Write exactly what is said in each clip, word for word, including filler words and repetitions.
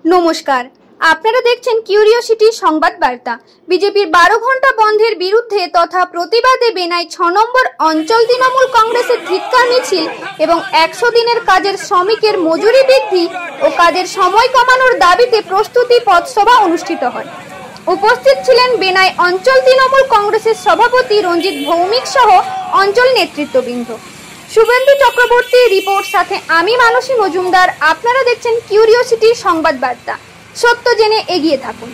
নমস্কার, আপনারা দেখছেন কিউরিওসিটি সংবাদ বার্তা। বিজেপির বারো ঘন্টা বন্ধের বিরুদ্ধে তথা প্রতিবাদে বেনাই ছ নম্বর অঞ্চল তৃণমূল কংগ্রেসের ধিক্কার মিছিল এবং একশো দিনের কাজের শ্রমিকের মজুরি বৃদ্ধি ও কাজের সময় কমানোর দাবিতে প্রস্তুতি পথসভা অনুষ্ঠিত হয়। উপস্থিত ছিলেন বেনাই অঞ্চল তৃণমূল কংগ্রেসের সভাপতি রঞ্জিত ভৌমিক সহ অঞ্চল নেতৃত্ববৃন্দ। শুভেন্দু চক্রবর্তী রিপোর্ট, সাথে আমি মানসী মজুমদার। আপনারা দেখছেন কিউরিওসিটি সংবাদ বার্তা। সত্য জেনে এগিয়ে থাকুন।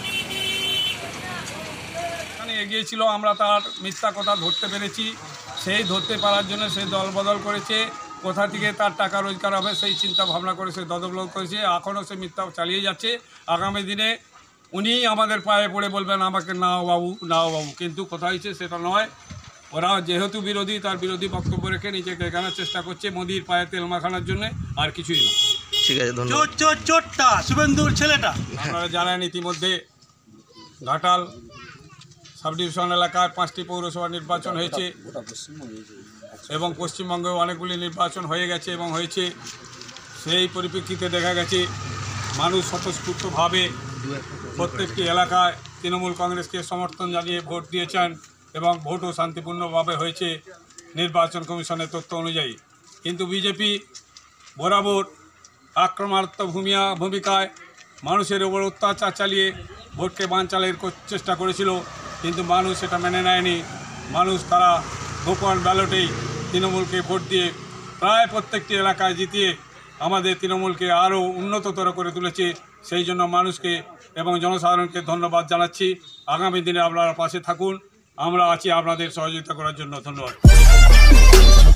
এগিয়ে ছিল, আমরা তার মিথ্যা কথা ধরতে পেরেছি। সেই ধরতে পারার জন্য সে দল বদল করেছে। কোথা থেকে তার টাকা রোজগার হবে সেই চিন্তা ভাবনা করে সে দল বদল করেছে। এখনও সে মিথ্যা চালিয়ে যাচ্ছে। আগামী দিনে উনি আমাদের পায়ে পড়ে বলবেন আমাকে নাও বাবু, নাও বাবু, কিন্তু কথা হয়েছে সেটা নয়। ওরা যেহেতু বিরোধী, তার বিরোধী বক্তব্য রেখে নিজেকে এখানে চেষ্টা করছে মোদির পায়ে তেল মাখানোর জন্য, আর কিছুই না। ঠিক আছে, ধন্যবাদ। চোরটা শুভেন্দুর ছেলেটা আপনারা জানেন ইতিমধ্যে ঘাটাল সাব ডিভিশন এলাকায় পাঁচটি পৌরসভা নির্বাচন হয়েছে এবং পশ্চিমবঙ্গেও অনেকগুলি নির্বাচন হয়ে গেছে এবং হয়েছে। সেই পরিপ্রেক্ষিতে দেখা গেছে মানুষ স্বতঃস্ফূর্তভাবে প্রত্যেকটি এলাকায় তৃণমূল কংগ্রেসকে সমর্থন জানিয়ে ভোট দিয়েছেন এবং ভোটও শান্তিপূর্ণভাবে হয়েছে নির্বাচন কমিশনের তথ্য অনুযায়ী। কিন্তু বিজেপি বরাবর আক্রমণাত্মক ভূমিকা ভূমিকায় মানুষের ওপর অত্যাচার চালিয়ে ভোটকে বানচালের চেষ্টা করেছিল, কিন্তু মানুষ সেটা মেনে নেয়নি। মানুষ তারা গোপন ব্যালটেই তৃণমূলকে ভোট দিয়ে প্রায় প্রত্যেকটি এলাকায় জিতিয়ে আমাদের তৃণমূলকে আরও উন্নততর করে তুলেছে। সেই জন্য মানুষকে এবং জনসাধারণকে ধন্যবাদ জানাচ্ছি। আগামী দিনে আপনারা পাশে থাকুন, আমরা আছি আপনাদের সহযোগিতা করার জন্য। ধন্যবাদ।